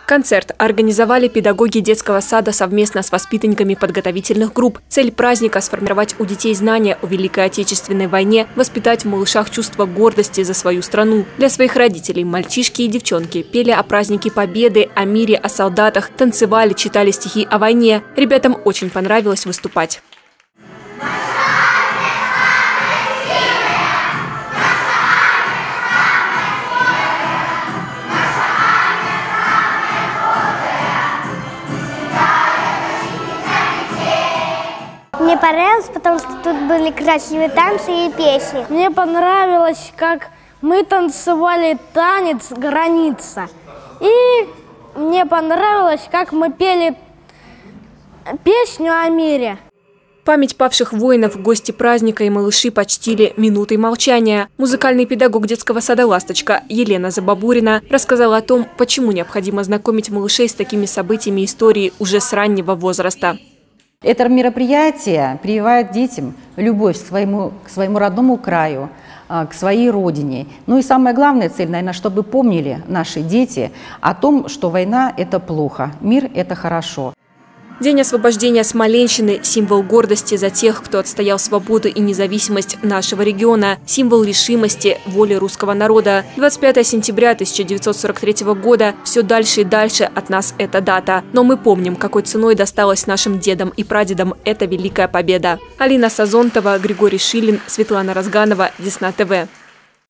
Концерт организовали педагоги детского сада совместно с воспитанниками подготовительных групп. Цель праздника – сформировать у детей знания о Великой Отечественной войне, воспитать в малышах чувство гордости за свою страну. Для своих родителей мальчишки и девчонки пели о празднике Победы, о мире, о солдатах, танцевали, читали стихи о войне. Ребятам очень понравилось выступать. Мне понравилось, потому что тут были красивые танцы и песни. Мне понравилось, как мы танцевали танец «Граница». И мне понравилось, как мы пели песню о мире. Память павших воинов, гости праздника и малыши почтили минутой молчания. Музыкальный педагог детского сада «Ласточка» Елена Забабурина рассказала о том, почему необходимо знакомить малышей с такими событиями истории уже с раннего возраста. Это мероприятие прививает детям любовь к своему родному краю, к своей родине. Ну и самая главная цель, наверное, чтобы помнили наши дети о том, что война – это плохо, мир – это хорошо. День освобождения Смоленщины – символ гордости за тех, кто отстоял свободу и независимость нашего региона, символ решимости, воли русского народа. 25 сентября 1943 года все дальше и дальше от нас эта дата. Но мы помним, какой ценой досталась нашим дедам и прадедам эта великая победа. Алина Сазонтова, Григорий Шилин, Светлана Разганова, Десна ТВ.